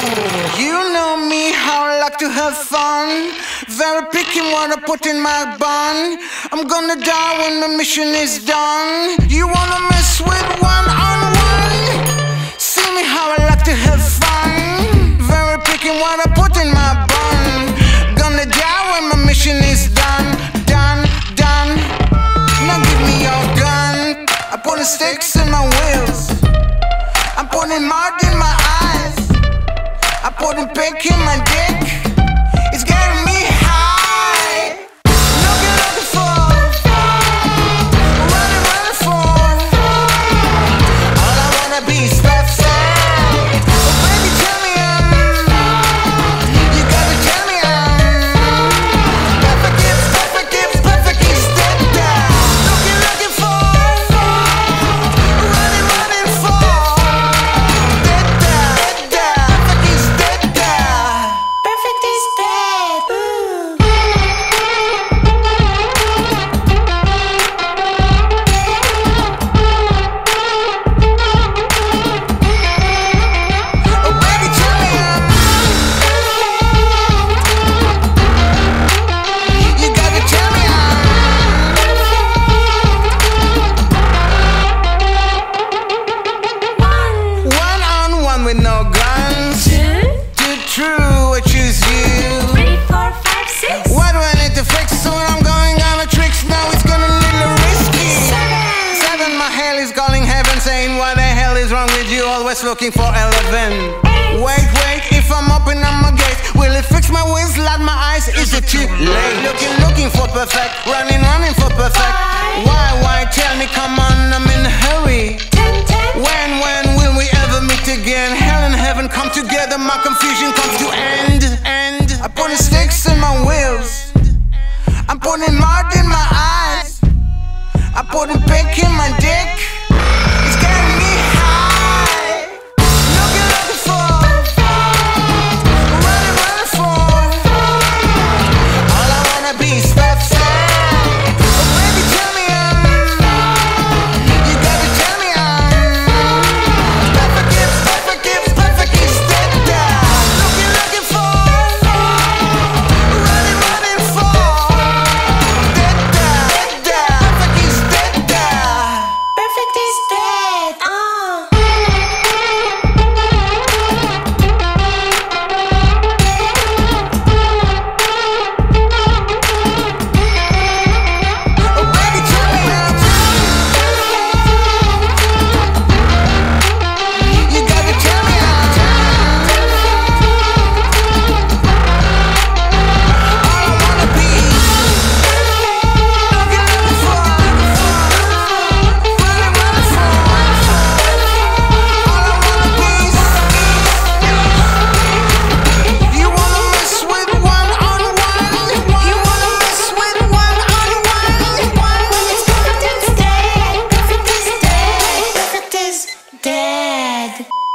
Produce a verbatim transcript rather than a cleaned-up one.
You know me, how I like to have fun. Very picky what I put in my bun. I'm gonna die when the mission is done. You wanna mess with one on one? See me how I like to have fun. Very picky what I put in my bun. Gonna die when my mission is done. Done, done. Now give me your gun. I put the sticks in my wheels. I'm putting mud in my eyes. I put a pick in my dick. It's getting me high. Looking, looking for, running, running for. All I wanna be is perfect. Oh baby, tell me I'm. You gotta tell me I'm. Perfect is, perfect is, perfect is dead down. Looking, looking for, running, running for. Dead down, dead down. Perfect is dead down. Perfect is dead. Ooh. Oh baby, tell me I'm. You gotta tell me I'm. One on one with no guns. Two, Too true, I choose you. three, four, five, six, What do I need to fix? Soon I'm going on a tricks. Now it's gonna little risky. seven, Seven, my hell is calling heaven, saying what the hell is wrong with you? Always looking for eleven. eight, Wait, wait, if I'm open on my gate, will it fix my wings, light my eyes? Is it too late? Looking, looking for perfect, running, running for perfect. Why, why? Tell me, come on, I'm in a hurry. ten, ten, When, when will we ever meet again? Hell and heaven come together, my confusion comes to end, end. I put the sticks in my wheels. I'm putting mud in my eyes. I put a pick in my dick. It's getting me high. Looking, looking for, running, running for. All I wanna be is perfect. Oh baby, tell me I'm. You gotta tell me I'm. Perfect is, perfect is, perfect is dead down. Looking, looking for, running, running for. Dead down, dead down. Perfect is dead down. perfect is dead. Ah. Oh baby, tell me I'm. You gotta tell me I'm. All I wanna be is looking, looking for, running, running for. All I wanna be is. You wanna mess with one on one? You wanna mess with one on one? Perfect is dead. Perfect is dead. Perfect is dead.